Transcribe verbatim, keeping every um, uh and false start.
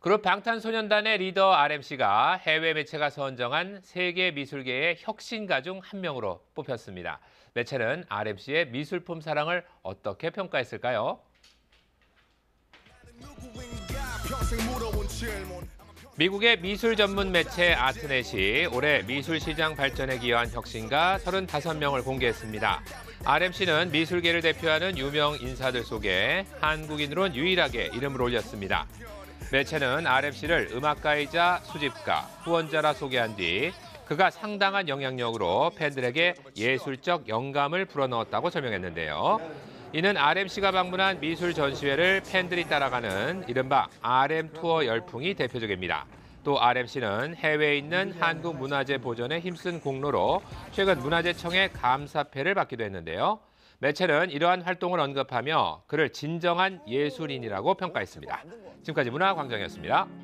그룹 방탄소년단의 리더 알엠씨가 해외 매체가 선정한 세계 미술계의 혁신가 중 한 명으로 뽑혔습니다. 매체는 알엠씨의 미술품 사랑을 어떻게 평가했을까요? 미국의 미술 전문 매체 아트넷이 올해 미술 시장 발전에 기여한 혁신가 서른다섯 명을 공개했습니다. 알엠씨는 미술계를 대표하는 유명 인사들 속에 한국인으론 유일하게 이름을 올렸습니다. 매체는 알엠씨를 음악가이자 수집가, 후원자라 소개한 뒤 그가 상당한 영향력으로 팬들에게 예술적 영감을 불어넣었다고 설명했는데요. 이는 알엠씨가 방문한 미술 전시회를 팬들이 따라가는 이른바 알엠 투어 열풍이 대표적입니다. 또 알엠씨는 해외에 있는 한국 문화재 보존에 힘쓴 공로로 최근 문화재청의 감사패를 받기도 했는데요. 매체는 이러한 활동을 언급하며 그를 진정한 예술인이라고 평가했습니다. 지금까지 문화광장이었습니다.